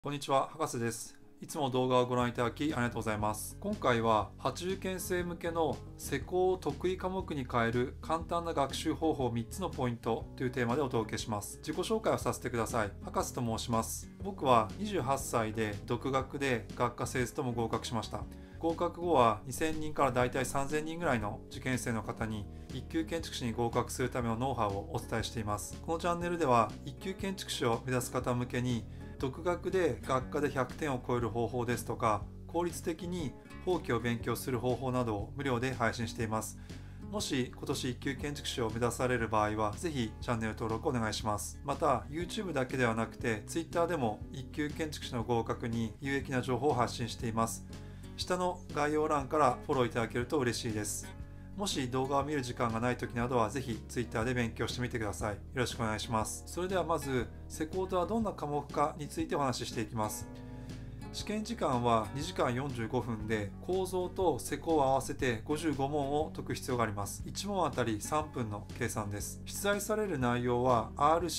こんにちは、博士です。いつも動画をご覧いただきありがとうございます。今回は8受験生向けの施工を得意科目に変える簡単な学習方法3つのポイントというテーマでお届けします。自己紹介をさせてください。博士と申します。僕は28歳で独学で学科生とも合格しました。合格後は2000人からだいたい3000人ぐらいの受験生の方に一級建築士に合格するためのノウハウをお伝えしています。このチャンネルでは一級建築士を目指す方向けに独学で学科で100点を超える方法ですとか、効率的に法規を勉強する方法などを無料で配信しています。もし今年1級建築士を目指される場合は、ぜひチャンネル登録お願いします。また、YouTube だけではなくて、Twitter でも1級建築士の合格に有益な情報を発信しています。下の概要欄からフォローいただけると嬉しいです。もし動画を見る時間がない時などはぜひ Twitter で勉強してみてください。よろしくお願いします。それではまず、施工とはどんな科目かについてお話ししていきます。試験時間は2時間45分で、構造と施工を合わせて55問を解く必要があります。1問あたり3分の計算です。出題される内容は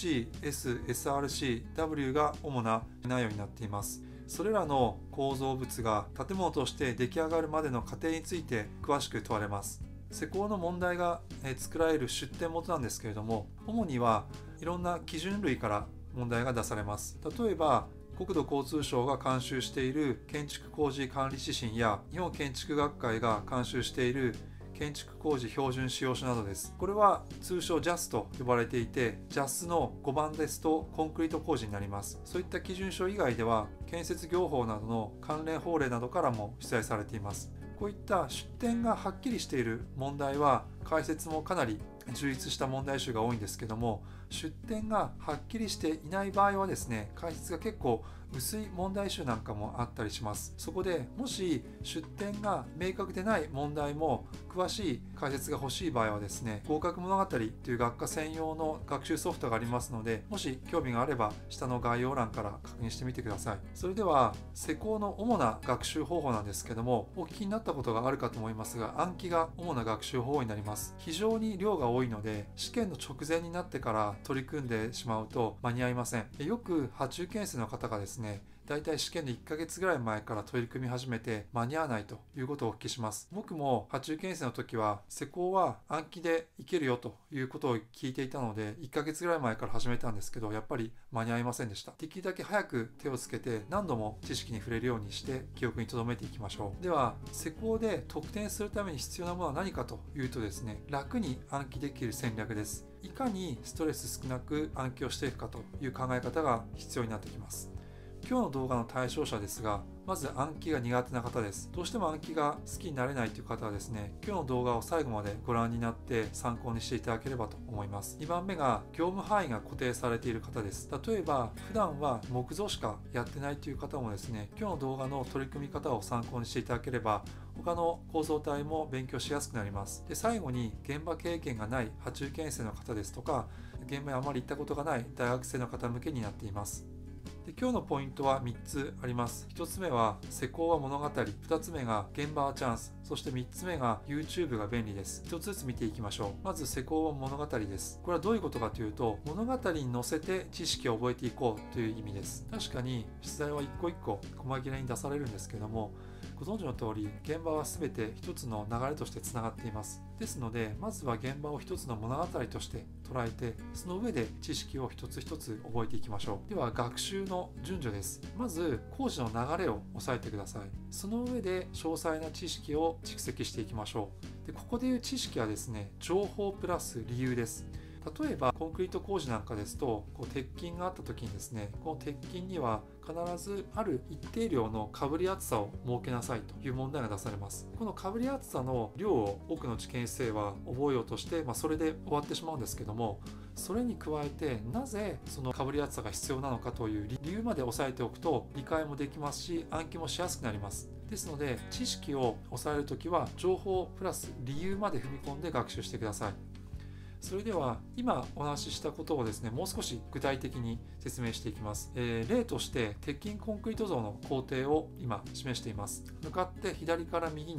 RC、S、SRC、W が主な内容になっています。それらの構造物が建物として出来上がるまでの過程について詳しく問われます。施工の問題が作られる出典元なんですけれども、主にはいろんな基準類から問題が出されます。例えば、国土交通省が監修している建築工事管理指針や日本建築学会が監修している建築工事標準仕様書などです。これは通称 JAS と呼ばれていて、JAS の5番ですとコンクリート工事になります。そういった基準書以外では、建設業法などの関連法令などからも出題されています。こういった出典がはっきりしている問題は解説もかなり充実した問題集が多いんですけども、出典がはっきりしていない場合はですね、解説が結構薄い問題集なんかもあったりします。そこでもし出典が明確でない問題も詳しい解説が欲しい場合はですね、合格物語という学科専用の学習ソフトがありますので、もし興味があれば下の概要欄から確認してみてください。それでは施工の主な学習方法なんですけども、お聞きになったことがあるかと思いますが、暗記が主な学習方法になります。非常に量が多いので、試験の直前になってから取り組んでしまうと間に合いません。よく8受験生の方がですね、だいたい試験の1ヶ月ぐらい前から取り組み始めて間に合わないということをお聞きします。僕も8受験生の時は施工は暗記でいけるよということを聞いていたので、1ヶ月ぐらい前から始めたんですけど、やっぱり間に合いませんでした。できるだけ早く手をつけて何度も知識に触れるようにして記憶に留めていきましょう。では、施工で得点するために必要なものは何かというとですね、楽に暗記できる戦略です。いかにストレス少なく暗記をしていくかという考え方が必要になってきます。今日の動画の対象者ですが、まず暗記が苦手な方です。どうしても暗記が好きになれないという方はですね、今日の動画を最後までご覧になって参考にしていただければと思います。2番目が業務範囲が固定されている方です。例えば普段は木造しかやってないという方もですね、今日の動画の取り組み方を参考にしていただければ他の構造体も勉強しやすくなります。で、最後に現場経験がない8受験生の方ですとか、現場にあまり行ったことがない大学生の方向けになっています。で、今日のポイントは3つあります。1つ目は施工は物語、2つ目が現場はチャンス、そして3つ目が YouTube が便利です。1つずつ見ていきましょう。まず施工は物語です。これはどういうことかというと、物語に乗せて知識を覚えていこうという意味です。確かに出題は一個一個細切れに出されるんですけども、ご存知の通り現場は全て一つの流れとしてつながっています。ですので、まずは現場を一つの物語として捉えて、その上で知識を一つ一つ覚えていきましょう。では、学習の順序です。まず工事の流れを押さえてください。その上で詳細な知識を蓄積していきましょう。で、ここでいう知識はですね、情報プラス理由です。例えばコンクリート工事なんかですと、鉄筋があった時にですね、この鉄筋には必ずある一定量のかぶり厚さを設けなさいという問題が出されます。このかぶり厚さの量を多くの受験生は覚えようとして、それで終わってしまうんですけども、それに加えてなぜそのかぶり厚さが必要なのかという理由まで押さえておくと理解もできますし、暗記もしやすくなります。ですので、知識を抑えるときは情報プラス理由まで踏み込んで学習してください。それでは今お話ししたことをですね、もう少し具体的に説明していきます。例として鉄筋コンクリート像の工程を今示しています。向かって左から右に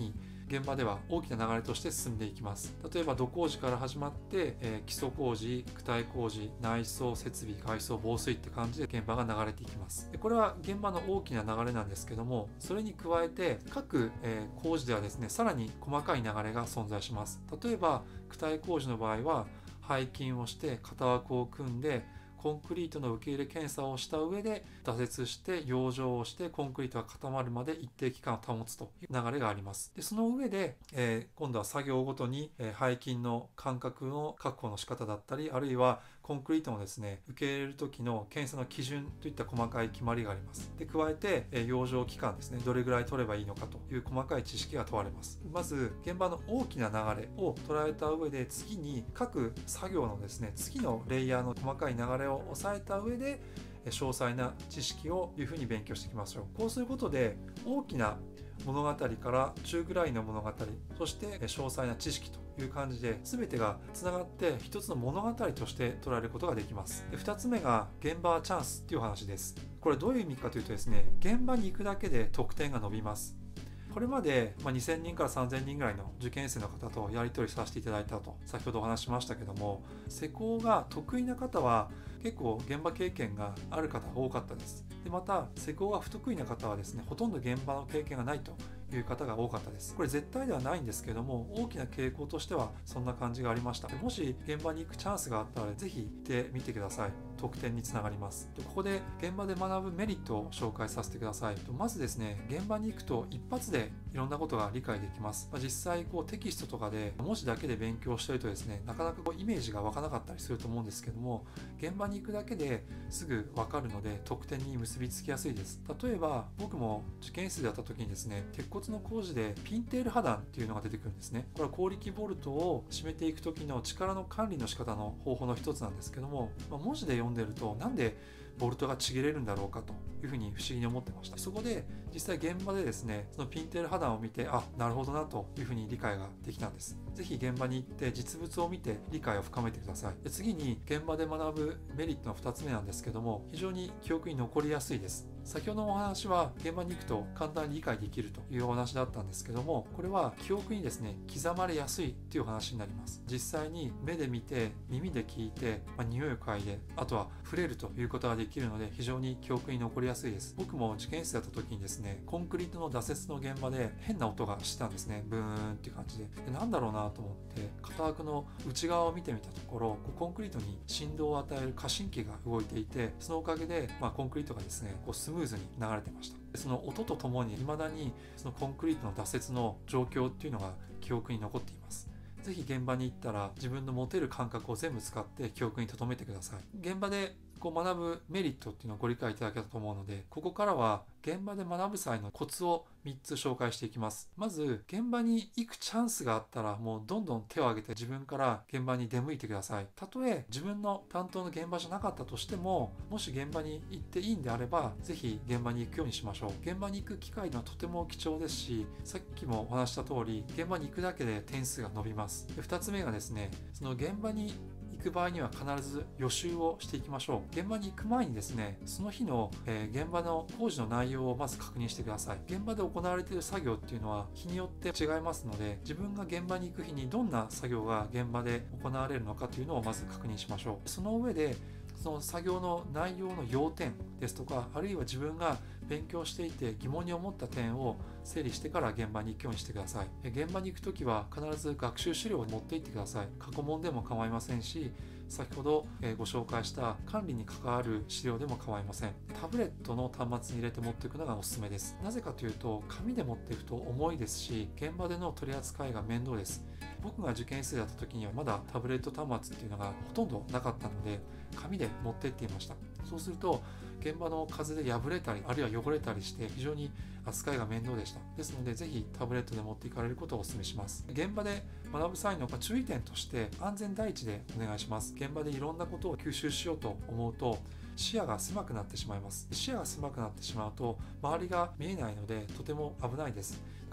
現場では大きな流れとして進んでいきます。例えば土工事から始まって、基礎工事、躯体工事、内装設備、外装、防水って感じで現場が流れていきます。これは現場の大きな流れなんですけども、それに加えて各、工事ではですね、さらに細かい流れが存在します。例えば躯体工事の場合は背筋をして型枠を組んでコンクリートの受け入れ検査をした上で挫折して養生をしてコンクリートが固まるまで一定期間を保つという流れがあります。でその上で、今度は作業ごとに、背筋の間隔の確保の仕方だったり、あるいはコンクリートのですね受け入れる時の検査の基準といった細かい決まりがあります。で加えて、養生期間ですね、どれぐらい取ればいいのかという細かい知識が問われます。まず現場の大きな流れを捉えた上で、次に各作業のですね次のレイヤーの細かい流れを押さえた上で詳細な知識をいうふうに勉強していきましょう。こうすることで大きな物語から中ぐらいの物語、そして詳細な知識という感じで全てがつながって一つの物語として捉えることができます。2つ目が現場はチャンスっていう話です。これどういう意味かというとですね、現場に行くだけで得点が伸びます。これまで2000人から3000人ぐらいの受験生の方とやり取りさせていただいたと先ほどお話しましたけども、施工が得意な方は結構現場経験がある方が多かったです。でまた施工が不得意な方はですね、ほとんど現場の経験がないという方が多かったです。これ絶対ではないんですけども、大きな傾向としてはそんな感じがありました。もし現場に行くチャンスがあったらぜひ行ってみてください。得点につながります。ここで現場で学ぶメリットを紹介させてください。まずですね、現場に行くと一発でいろんなことが理解できます。実際テキストとかで文字だけで勉強しているとですね、なかなかイメージが湧かなかったりすると思うんですけども、現場に行くだけですぐ分かるので得点に結びつきやすいです。例えば僕も受験室でやった時にですね、鉄骨の工事でピンテール破断っていうのが出てくるんですね。これは高力ボルトを締めていく時の力の管理の仕方の方法の一つなんですけども、文字で読んでるとなんでボルトがちぎれるんだろうかというふうに不思議に思ってました。そこで実際現場でですね、そのピンテール破断を見て、なるほどなというふうに理解ができたんです。ぜひ現場に行って実物を見て理解を深めてください。で次に現場で学ぶメリットの2つ目なんですけども、非常に記憶に残りやすいです。先ほどのお話は現場に行くと簡単に理解できるというお話だったんですけども、これは記憶にですね刻まれやすいという話になります。実際に目で見て耳で聞いて、匂いを嗅いで、あとは触れるということができるので非常に記憶に残りやすいです。僕も受験室だった時にですね、コンクリートの挫折の現場で変な音がしたんですね。ブーンっていう感じで、なんだろうなと思って型枠の内側を見てみたところ、コンクリートに振動を与える過振器が動いていて、そのおかげで、コンクリートがですねスムーズに流れてました。その音とともに未だにそのコンクリートの挫折の状況っていうのが記憶に残っています。ぜひ現場に行ったら自分の持てる感覚を全部使って記憶に留めてください。現場で学ぶメリットっていうのをご理解いただけたと思うので、ここからは現場で学ぶ際のコツを3つ紹介していきます。まず現場に行くチャンスがあったらもうどんどん手を挙げて自分から現場に出向いてください。たとえ自分の担当の現場じゃなかったとしても、もし現場に行っていいんであればぜひ現場に行くようにしましょう。現場に行く機会はとても貴重ですし、さっきもお話した通り現場に行くだけで点数が伸びます。2つ目がですね、その現場に行く場合には必ず予習をしていきましょう。現場に行く前にですね、その日の、現場の工事の内容をまず確認してください。現場で行われている作業っていうのは日によって違いますので、自分が現場に行く日にどんな作業が現場で行われるのかというのをまず確認しましょう。その上でその作業の内容の要点ですとか、あるいは自分が勉強していて疑問に思った点を整理してから現場に行くようにしてください。現場に行くときは必ず学習資料を持って行ってください。過去問でも構いませんし、先ほどご紹介した管理に関わる資料でも構いません。タブレットの端末に入れて持っていくのがおすすめです。なぜかというと紙で持っていくと重いですし、現場での取り扱いが面倒です。僕が受験生だった時にはまだタブレット端末っていうのがほとんどなかったので紙で持って行っていました。そうすると現場の風で破れたりあるいは汚れたりして非常に扱いが面倒でした。ですのでぜひタブレットで持っていかれることをお勧めします。現場で学ぶ際の注意点として安全第一でお願いします。現場でいろんなことを吸収しようと思うと視野が狭くなってしまいます。視野が狭くなってしまうと周りが見えないのでとても危ないです。必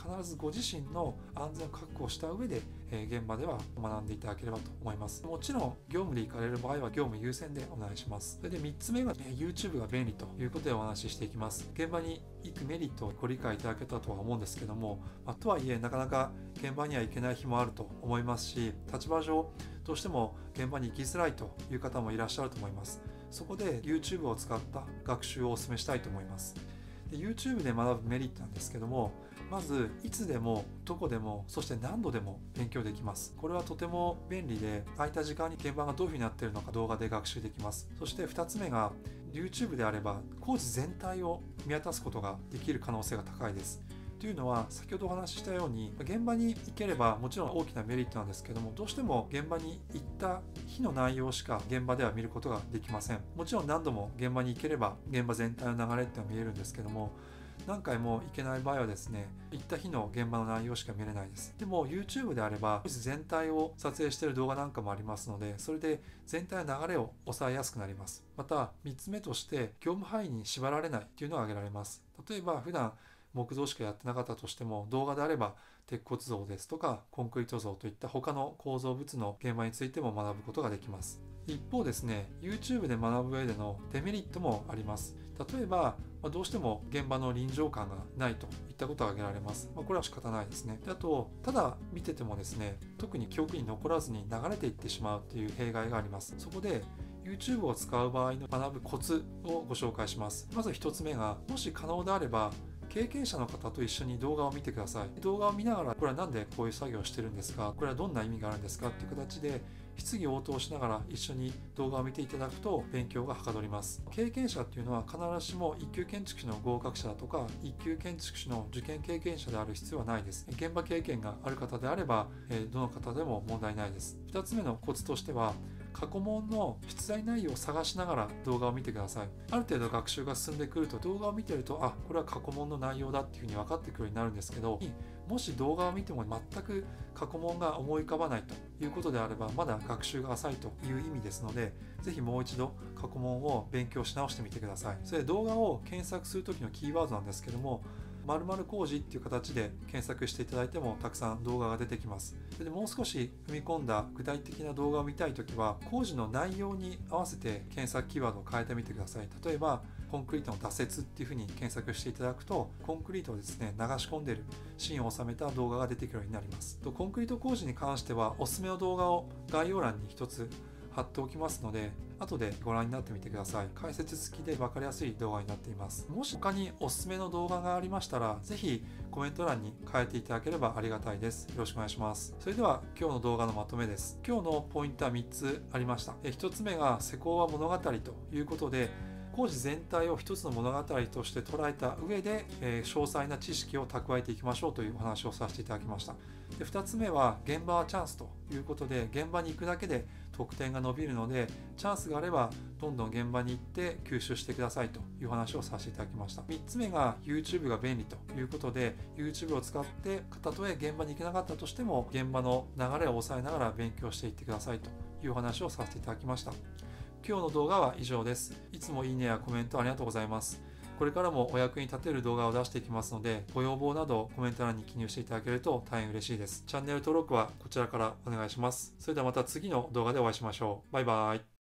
必ずご自身の安全を確保した上で、現場では学んでいただければと思います。もちろん業務で行かれる場合は業務優先でお願いします。それで3つ目が、YouTube が便利ということでお話ししていきます。現場に行くメリットをご理解いただけたとは思うんですけども、とはいえなかなか現場には行けない日もあると思いますし、立場上どうしても現場に行きづらいという方もいらっしゃると思います。そこで YouTube を使った学習をお勧めしたいと思います。で YouTube で学ぶメリットなんですけども、まずいつでもどこでもそして何度でも勉強できます。これはとても便利で、空いた時間に現場がどういうふうになっているのか動画で学習できます。そして2つ目が YouTube であれば工事全体を見渡すことができる可能性が高いです。というのは先ほどお話ししたように、現場に行ければもちろん大きなメリットなんですけども、どうしても現場に行った日の内容しか現場では見ることができません。もちろん何度も現場に行ければ現場全体の流れっていうのは見えるんですけども、何回も行けない場合はですね、行った日の現場の内容しか見れないです。でも YouTube であれば全体を撮影している動画なんかもありますので、それで全体の流れを抑えやすくなります。また3つ目として業務範囲に縛られないというのが挙げられます。例えば普段木造しかやってなかったとしても、動画であれば鉄骨造ですとかコンクリート造といった他の構造物の現場についても学ぶことができます。一方ですね、 YouTube で学ぶ上でのデメリットもあります。例えばどうしても現場の臨場感がないといったことが挙げられます。これは仕方ないですね。であと、ただ見ててもですね、特に記憶に残らずに流れていってしまうという弊害があります。そこで YouTube を使う場合の学ぶコツをご紹介します。まず1つ目が、もし可能であれば経験者の方と一緒に動画を見てください。動画を見ながら、これはなんでこういう作業をしてるんですか、これはどんな意味があるんですかっていう形で質疑応答しながら一緒に動画を見ていただくと勉強がはかどります。経験者っていうのは必ずしも一級建築士の合格者だとか一級建築士の受験経験者である必要はないです。現場経験がある方であればどの方でも問題ないです。2つ目のコツとしては、過去問の出題内容を探しながら動画を見てください。ある程度学習が進んでくると、動画を見てると、これは過去問の内容だっていうふうに分かってくるようになるんですけど、もし動画を見ても全く過去問が思い浮かばないということであれば、まだ学習が浅いという意味ですので、ぜひもう一度過去問を勉強し直してみてください。それで動画を検索する時のキーワードなんですけども、〇〇工事っていう形で検索していただいてもたくさん動画が出てきます。でもう少し踏み込んだ具体的な動画を見たいときは、工事の内容に合わせて検索キーワードを変えてみてください。例えばコンクリートの挫折っていうふうに検索していただくと、コンクリートをですね流し込んでいるシーンを収めた動画が出てくるようになります。コンクリート工事に関してはおすすめの動画を概要欄に一つ貼っておきますので、後でご覧になってみてください。解説付きで分かりやすい動画になっています。もし他におすすめの動画がありましたら、ぜひコメント欄に書いていただければありがたいです。よろしくお願いします。それでは今日の動画のまとめです。今日のポイントは3つありました。1つ目が施工は物語ということで、工事全体を一つの物語として捉えた上で、詳細な知識を蓄えていきましょうというお話をさせていただきました。で、2つ目は現場はチャンスということで、現場に行くだけで得点が伸びるので、チャンスがあればどんどん現場に行って吸収してくださいという話をさせていただきました。3つ目が YouTube が便利ということで、 YouTube を使ってたとえ現場に行けなかったとしても現場の流れを抑えながら勉強していってくださいというお話をさせていただきました。今日の動画は以上です。いつもいいねやコメントありがとうございます。これからもお役に立てる動画を出していきますので、ご要望などコメント欄に記入していただけると大変嬉しいです。チャンネル登録はこちらからお願いします。それではまた次の動画でお会いしましょう。バイバイ。